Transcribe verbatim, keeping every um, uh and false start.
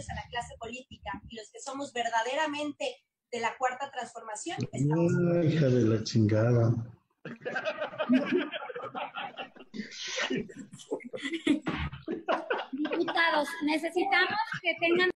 apoyos a la clase política y los que somos verdaderamente de la cuarta transformación, estamos... Ay, hija de la chingada. Diputados, necesitamos que tengan